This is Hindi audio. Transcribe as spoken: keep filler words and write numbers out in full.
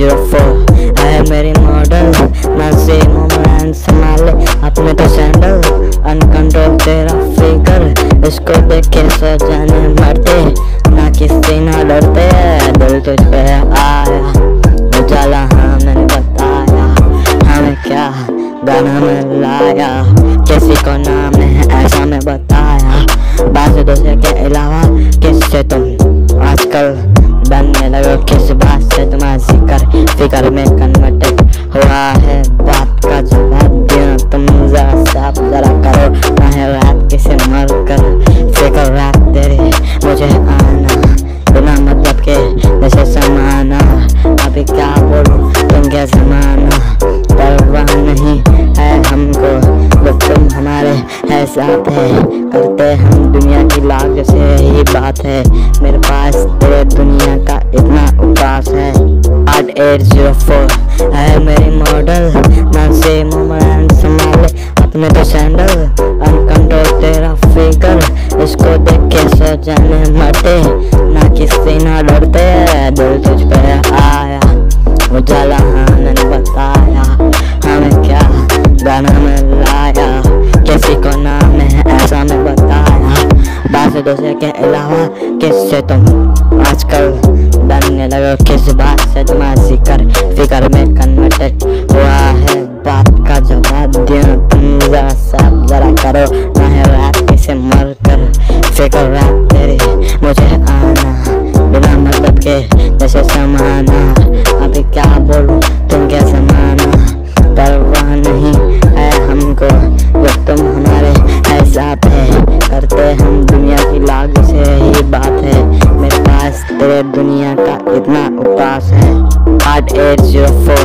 जीरो फोर है मेरी मॉडल, ना से मोमेंट संभाले अपने तो सैंडल, अनकंट्रोल तेरा फिगर, इसको देख के सौ जाने मरते, ना किसी ना डरते, दिल तुझ पे आया उजाला हाँ मैंने बताया, हमें क्या गाना में लाया, किसी को नाम है ऐसा मैं बताया, बात दूसरे के अलावा किससे तुम आजकल बनने लगो, किस बात से तुम्हारा जिक्र फिकर में कन्वर्टेड हुआ है, बात का जवाब देना तुम जरा साफ जरा करो, ना है रात किसे मर कर फिकर रात तेरे मुझे आना, बिना मतलब के जैसे समाना, अभी क्या बोलूं तुम क्या जमाना, परवाह नहीं है हमको जब तुम हमारे है साथ है, करते हम दुनिया की लाख जैसे यही बात है, मेरे पास तेरे दुनिया का इतना उपास है, आठ एट जीरो फोर है मेरी मॉडल, ना से मोमेंट संभाले अपने तो सैंडल, अनकंट्रोल तेरा फिगर, इसको देख के सौ जाने मरते, ना किसी ना डरते, दिल तुझ पे आया उजाला हाँ मैंने बताया, हमें क्या गाना में लाया, किसी को नाम है ऐसा मैं बताया, बात दूसरे के अलावा किससे तुम आजकल बनने लगो, किस बात से तुम्हारा जिक्र फिकर में कन्वर्टेड हुआ है, बात का जवाब देना तुम जरा साफ जरा करो, ना है रात किसे मर कर फिकर रात तेरे मुझे आना, बिना मतलब के जैसे समाना, अभी क्या बोलूं तुम क्या समाना, परवाह नहीं है हमको जब तुम हमारे है साथ है, करते हम दुनिया की लाख से यही बात है, मेरे पास तेरे दुनिया का इतना उपास है, आठ एट जीरो फोर